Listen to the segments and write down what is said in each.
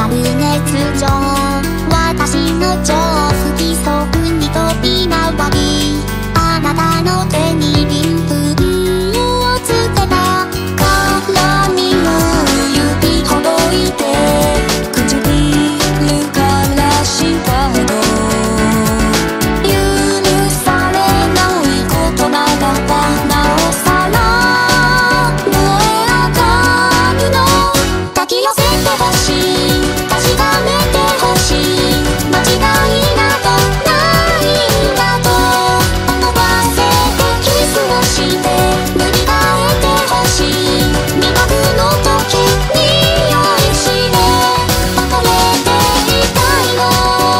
ある熱情、私の超不規則に飛び回り、あなたの手に鱗粉をつけた絡みを指ほどいて、唇からしたほど許されないことならばなおさら燃え上がるの。抱き寄せてほしい、確かめてほしい、間違いなどないんだと思わせてキスをして塗り替えてほしい。未覚の時に酔いしれ溺れていたいの。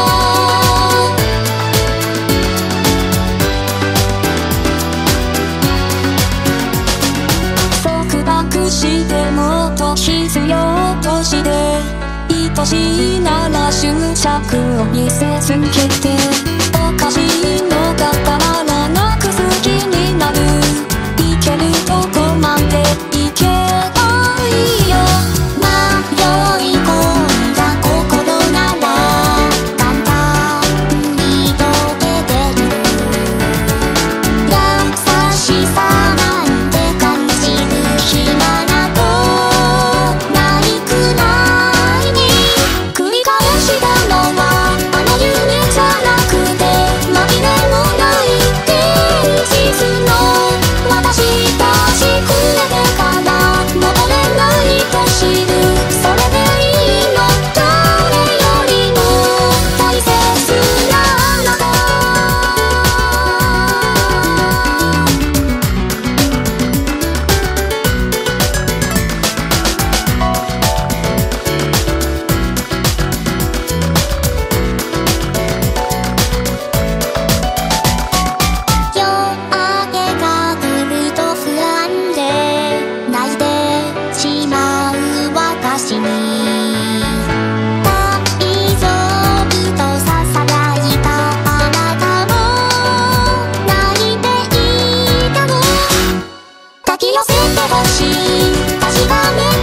束縛してもっと必要として愛しいなら執着を見せつけて、おかしいのがたまらなく好きになる。いけるとこまでいけばいいよ。迷い込んだ心なら簡単に溶けてる。優しさなんて感じる暇などないくらいに、繰り返したのはあの夢じゃなくて紛れもない現実の。私たちくれてから戻れないと知る。それでいいの、誰よりも大切なあなた。夜明けが来ると不安で泣いてしまう私に、大丈夫とささやいたあなたも泣いていたの。抱き寄せてほしい、確かめ